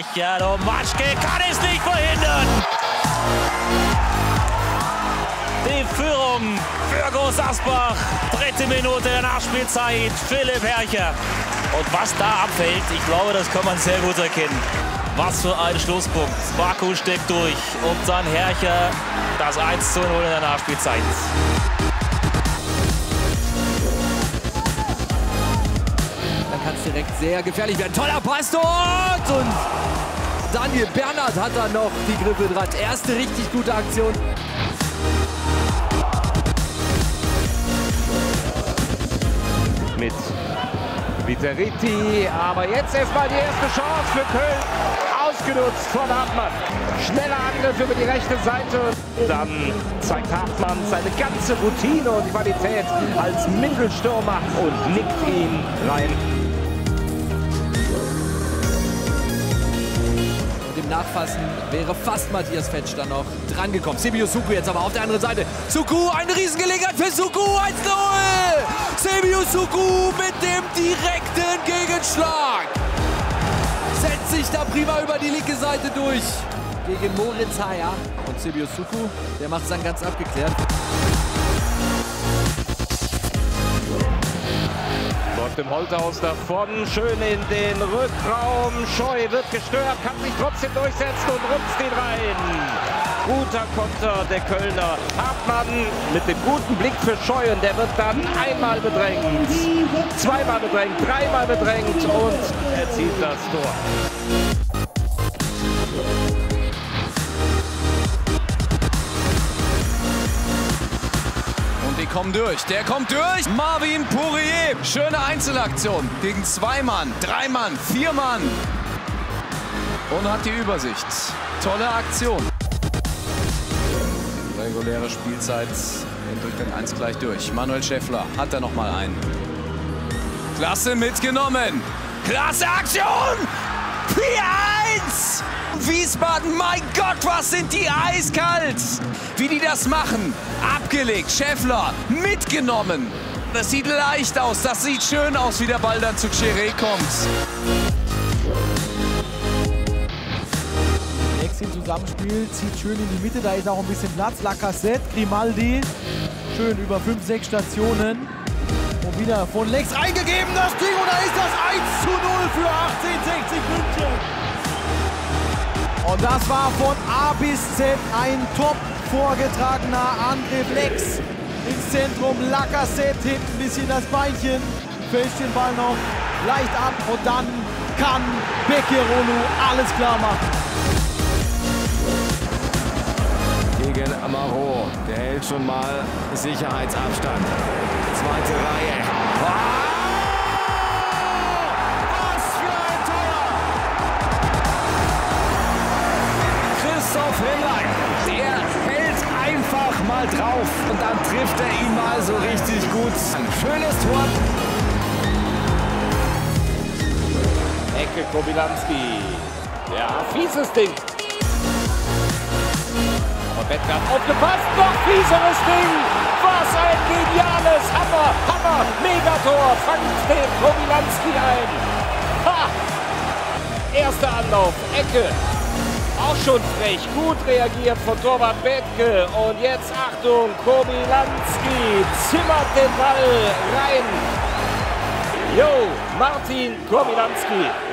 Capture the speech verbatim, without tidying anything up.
Richard Matschke kann es nicht verhindern. Die Führung für Groß Asbach. Dritte Minute der Nachspielzeit. Philipp Hercher. Und was da abfällt, ich glaube, das kann man sehr gut erkennen. Was für ein Schlusspunkt. Baku steckt durch. Und dann Hercher das eins zu null in der Nachspielzeit. Dann kann es direkt sehr gefährlich werden. Toller Pass dort! Und Daniel Bernhard hat da noch die Griffe dran. Erste richtig gute Aktion. Mit Viteriti, aber jetzt erstmal die erste Chance für Köln, ausgenutzt von Hartmann. Schneller Angriff über die rechte Seite. Dann zeigt Hartmann seine ganze Routine und Qualität als Mittelstürmer und nickt ihn rein. Und im Nachfassen wäre fast Matthias Fetsch dann noch dran gekommen. Semih Suku jetzt aber auf der anderen Seite. Suku, eine Riesengelegenheit für Suku, eins null! Semih Suku mit dem direkten Gegenschlag. Setzt sich da prima über die linke Seite durch. Gegen Moritz Haier. Und Semih Suku, der macht es dann ganz abgeklärt. Läuft im Holthaus davon, schön in den Rückraum. Scheu wird gestört, kann sich trotzdem durchsetzen und rupft ihn rein. Guter Konter der Kölner. Hartmann mit dem guten Blick für Scheu und der wird dann einmal bedrängt, zweimal bedrängt, dreimal bedrängt und erzielt das Tor. Die kommen durch, der kommt durch. Marvin Pourier, schöne Einzelaktion gegen zwei Mann, drei Mann, vier Mann. Und hat die Übersicht. Tolle Aktion. Die reguläre Spielzeit in Durchgang eins gleich durch. Manuel Schäffler hat da noch mal einen. Klasse mitgenommen. Klasse Aktion. vier eins. Wiesbaden, mein Gott, was sind die eiskalt! Wie die das machen. Abgelegt, Schäffler, mitgenommen. Das sieht leicht aus, das sieht schön aus, wie der Ball dann zu Cheré kommt. Lex im Zusammenspiel, zieht schön in die Mitte, da ist auch ein bisschen Platz. Lacazette, Grimaldi, schön über fünf, sechs Stationen. Und wieder von Lex reingegeben, das Ding, und da ist das eins zu null für achtzehn sechzig München. Und das war von A bis Z ein top vorgetragener Angriff. Lex ins Zentrum, Lacazette hinten ein bisschen das Beinchen, fälscht den Ball noch leicht ab und dann kann Bekirolu alles klar machen. Gegen Amaro, der hält schon mal Sicherheitsabstand. Zweite Reihe. Ah! Christoph Ringlein, der hält einfach mal drauf und dann trifft er ihn mal so richtig gut. Ein schönes Tor. Ecke Kobylanski. Ja, fieses Ding. Aber Bettgart aufgepasst, noch fieseres Ding. Was ein geniales Hammer, Hammer, Megator. Fangt den Kobylanski ein. Ha! Erster Anlauf, Ecke. Auch schon frech, gut reagiert von Torwart Bethke. Und jetzt Achtung, Kobylanski zimmert den Ball rein. Jo, Martin Kobylanski.